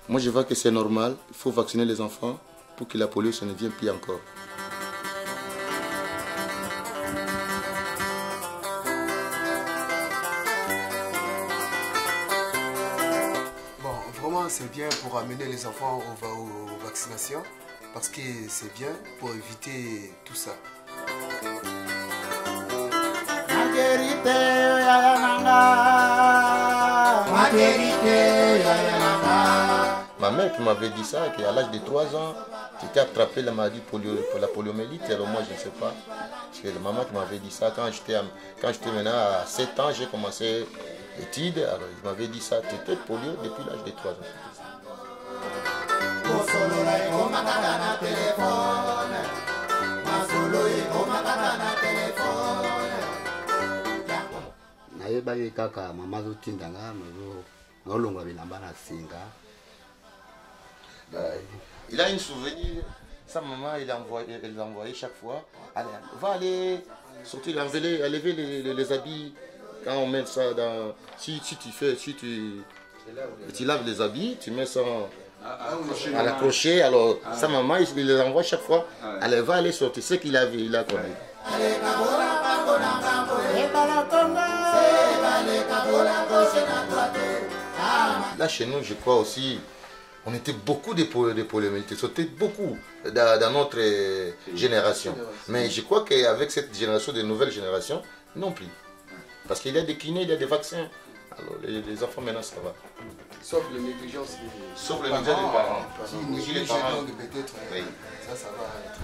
Moi, je vois que c'est normal. Il faut vacciner les enfants pour que la polio ça ne vienne plus encore. Bon, vraiment, c'est bien pour amener les enfants aux vaccinations parce que c'est bien pour éviter tout ça. Ma mère qui m'avait dit ça, qu'à l'âge de 3 ans, j'étais attrapé la maladie pour la poliomyélite. Alors moi, je ne sais pas. C'est la maman qui m'avait dit ça. Quand j'étais maintenant à 7 ans, j'ai commencé l'étude. Alors il m'avait dit ça. Tu étais polio depuis l'âge de 3 ans. Il a une souvenir, sa maman elle envoyait chaque fois, allez, va aller sortir, enlever les habits, quand on met ça dans, si tu laves les habits, tu mets ça à l'accrocher, alors sa maman il les envoie chaque fois, elle va aller sortir, c'est qu'il a connu. Là chez nous, je crois aussi, on était beaucoup de poliomyélites, c'était beaucoup dans notre génération. Mais je crois qu'avec cette génération, de nouvelles générations, non plus. Parce qu'il y a des kinés, il y a des vaccins. Alors les enfants maintenant ça va. Sauf les négligences des parents. Si ils négligent donc peut-être, oui. Ça va être.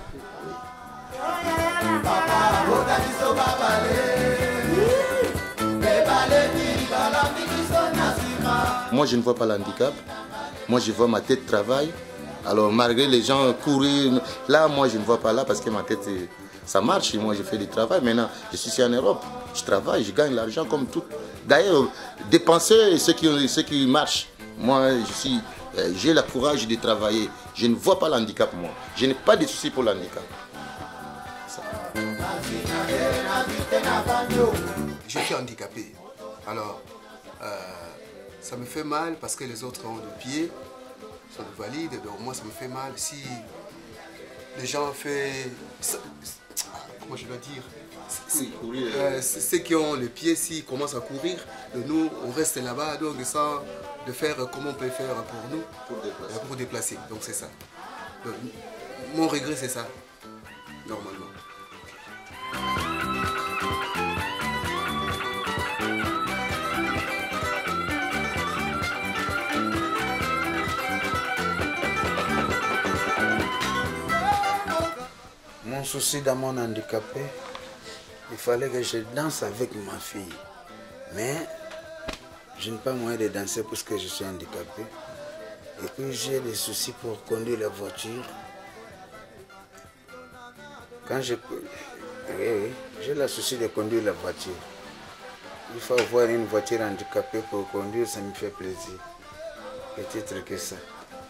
Moi je ne vois pas l'handicap. Moi je vois ma tête travaille. Alors malgré les gens courir, là moi je ne vois pas là parce que ma tête ça marche. Moi je fais du travail. Maintenant je suis ici en Europe. Je travaille, je gagne l'argent comme tout. D'ailleurs, dépenser ce qui marche. Moi j'ai le courage de travailler. Je ne vois pas l'handicap moi. Je n'ai pas de soucis pour l'handicap. Je suis handicapé. Alors, ça me fait mal parce que les autres ont le pied, sont valides. Donc moi, ça me fait mal si les gens font... Comment je dois dire? Ceux qui ont le pied, s'ils commencent à courir, nous, on reste là-bas, donc sans de faire comment on peut faire pour nous, pour déplacer. Donc c'est ça. Donc, mon regret, c'est ça, normalement. Mon souci dans mon handicapé, il fallait que je danse avec ma fille. Mais je n'ai pas moyen de danser puisque je suis handicapé. Et puis j'ai des soucis pour conduire la voiture. Quand j'ai le souci de conduire la voiture. Il faut avoir une voiture handicapée pour conduire, ça me fait plaisir. Peut-être que ça.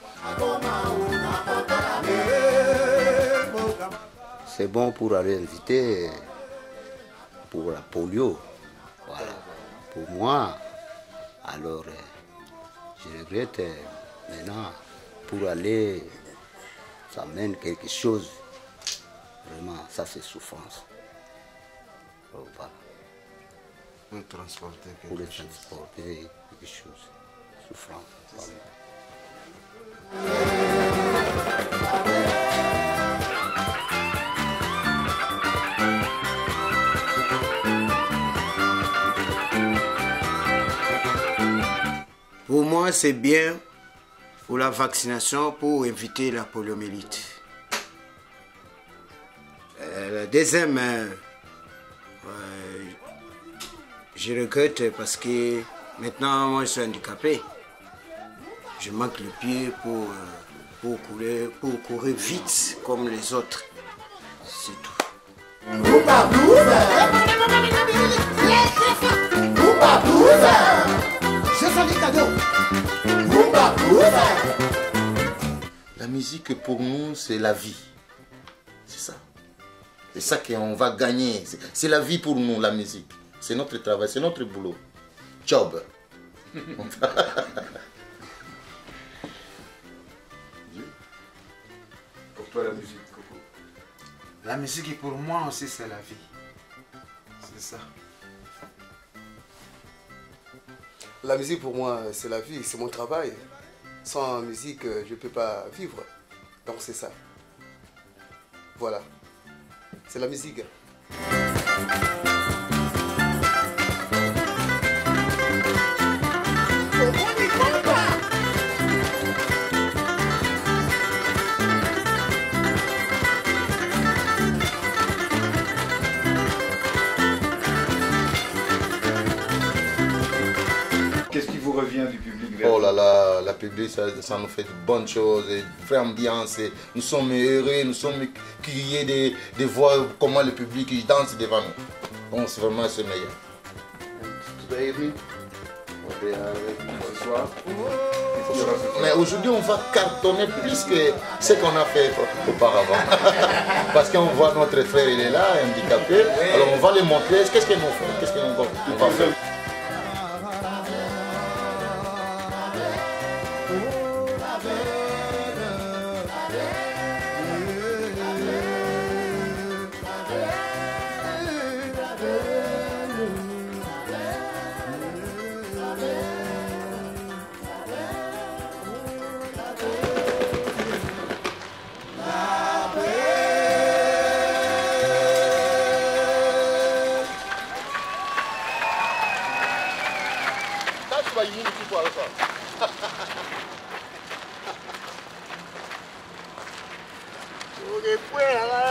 C'est bon pour aller éviter pour la polio. Voilà. Pour moi, alors je regrette maintenant pour aller, ça mène quelque chose. Vraiment, ça c'est souffrance. Donc, voilà. Pour transporter pour les transporter quelque chose. Souffrance. Voilà. Pour moi, c'est bien pour la vaccination pour éviter la poliomyélite. La deuxième, je regrette parce que maintenant, moi, je suis handicapé. Je manque le pied pour courir vite comme les autres. C'est tout. La musique pour nous c'est la vie. C'est ça. C'est ça qu'on va gagner. C'est la vie pour nous, la musique. C'est notre travail, c'est notre boulot. Job. musique pour moi aussi c'est la vie. C'est ça. La musique pour moi c'est la vie, c'est mon travail. Sans musique je ne peux pas vivre. Donc c'est ça. Voilà. C'est la musique. Qu'est-ce qui vous revient du public? Oh là là, la public, ça nous fait de bonnes choses, une vraie ambiance. Et nous sommes heureux, nous sommes criés de voir comment le public il danse devant nous. Donc c'est vraiment ce meilleur. Ce soir. Mais aujourd'hui, on va cartonner plus que ce qu'on a fait auparavant. Parce qu'on voit notre frère, il est là, handicapé. Alors on va lui montrer qu'est-ce qu'ils nous font, qu'est-ce qu'on va faire. Ok, pues,